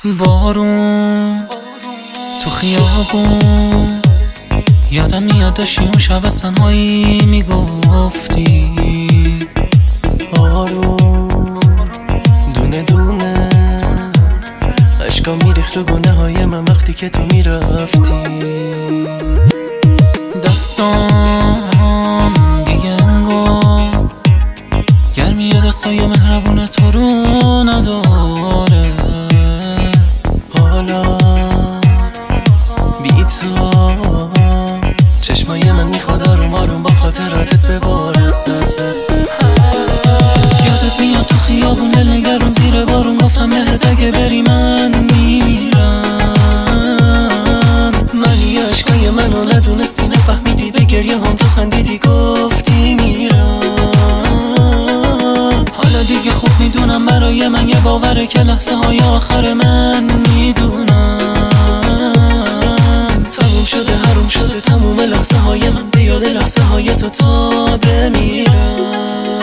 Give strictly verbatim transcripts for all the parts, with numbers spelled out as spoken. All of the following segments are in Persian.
بارون تو خیابون یادم میاد داشتی اون شب از تنهایی میگفتی آروم دونه دونه عشقا میریخت رو گونه های من وقتی که تو میرفتی دستام دیگه انگار گرمی دستای مهربون تو رو نداره حالا بی تو چشمای من میخواد آروم آروم با خاطراتت بباره یادت میاد تو خیابون دلنگرون زیر بارون گفتم بهت اگه بری من میمیرم من یه عشقای منو ندونستی نفهمیدی به گریه هم تو خندیدی گفتی میرم حالا دیگه خوب میدونم برای من یه باوره که لحظه های آخر من میدونم تموم شده حروم شده تموم لحظه های من به یاد لحظه های تو تا بمیرم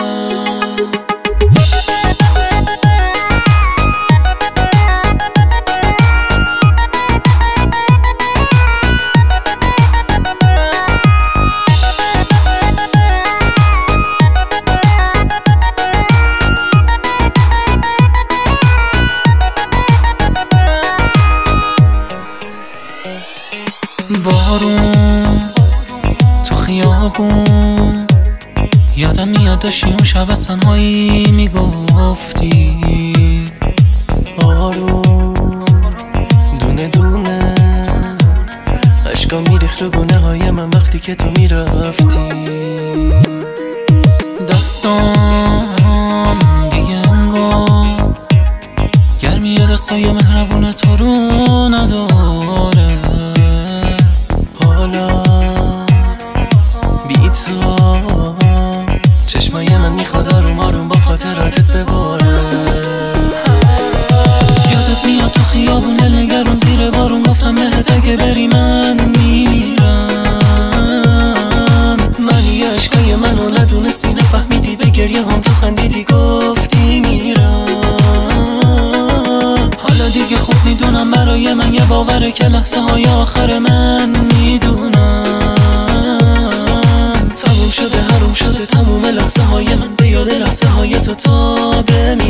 بارون تو خیابون یادم میاد داشتی اون شب از تنهایی میگفتی آروم دونه دونه عشقا میریخت رو گونه های من وقتی که تو میرفتی دستام دیگه انگار گرمی دستای مهربون تو رو نداره حالا بی تو چشمای من میخواد آروم آروم با خاطراتت بباره یادت میاد تو خیابون دلنگرون زیر بارون گفتم بهت اگه بری من میمیرم من یه عشقای منو ندونستی نفهمیدی به گریه هم تو خندیدی گفتی میرم حالا دیگه خوب میدونم برای من یه باوره که لحظه های آخر من میدونم تموم شده حروم شده تموم لحظه های من به یاد لحظه های تو تا بمیرم